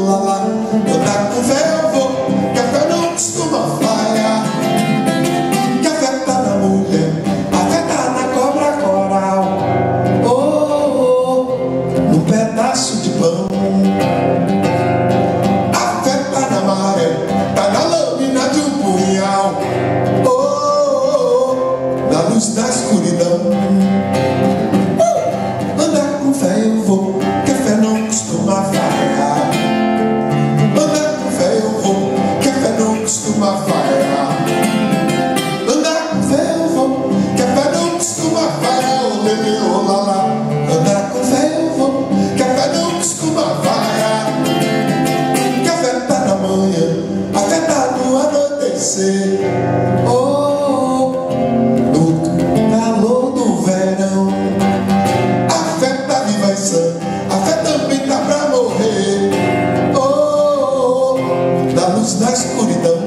lá. Andar com fé eu vou, que a fé não costuma falhar. Que a fé tá na mulher, a fé tá na cobra coral. Oh, oh, oh, num pedaço de pão. A fé tá na maré, tá na lâmina de um punhal. Oh, oh, oh, na luz da escuridão. Andar com fé eu vou, que a fé não costuma falhar. Andar com fé eu vou, que a fé não costuma falhar. Andar com fé eu vou, que a fé não costuma falhar. Oh, lele, oh, lá, lá. Andar com fé eu vou, que a fé não costuma falhar. Que a fé tá na manhã, a fé tá no anoitecer. Oh, no calor do verão. A fé tá viva e sã, a fé também tá pra morrer. Oh, oh, oh, na luz da escuridão.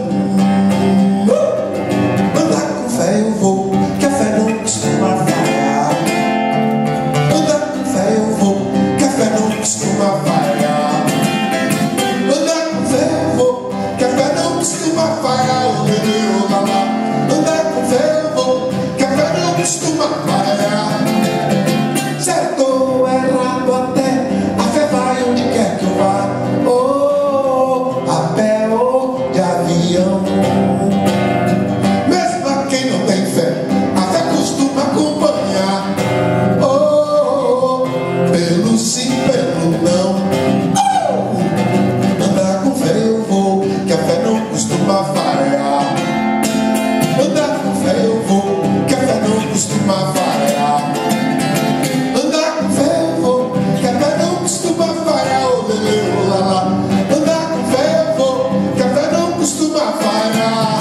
Andar com fé eu vou, que a fé não costuma falhar. Andar com fé eu vou, que a fé não costuma falhar. Andar com fé eu vou, que a fé não costuma falhar. Oh, meu, oh, lá, lá. Andar com fé eu vou, que a fé não costuma falhar. Certo ou errado até, a fé vai onde quer que eu vá. Oh, a pé ou de avião. Mesmo a quem não tem fé, a fé costuma acompanhar. Oh, pelo sim, pelo não. Oh, andar com fé eu vou, que a fé não costuma falhar. Andar com fé eu vou, que a fé não costuma falhar. Andar com fé eu vou, que a fé não costuma falhar. Oh, lele, oh, lá, lá. Andar com fé eu vou, que a fé não costuma falhar.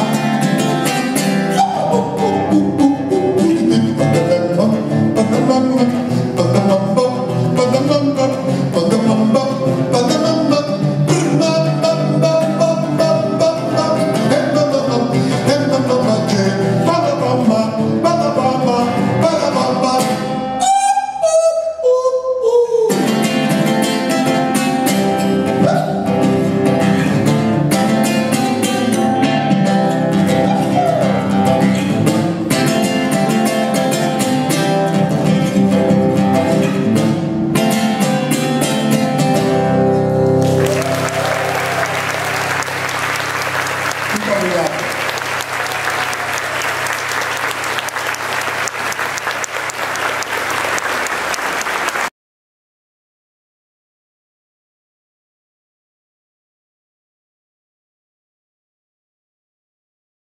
Muito obrigado.